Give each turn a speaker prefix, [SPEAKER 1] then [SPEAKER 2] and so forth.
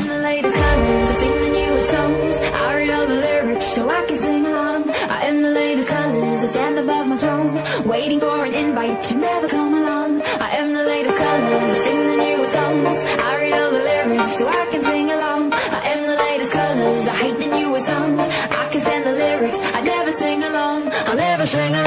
[SPEAKER 1] am the latest colors, I sing the newest songs. I read all the lyrics so I can sing along. I am the latest colors, I stand above my throne, waiting for an invite to never come along. I am the latest colors, I sing the newest songs. I read all the lyrics so I can sing along. I am the latest colors, I hate the newest songs. I can stand the lyrics, I never sing along, I'll never sing along.